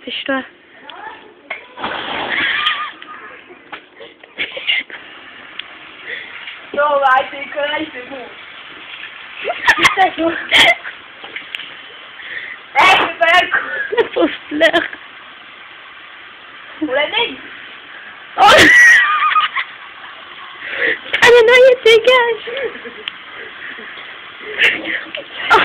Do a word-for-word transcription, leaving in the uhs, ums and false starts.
Dépêche-toi. Non, on va arrêter les conneries, c'est bon. Putain, non. Eh, c'est pas la coupe. La fausse fleur. On la nègre. Oh. Ah, le noyer dégage.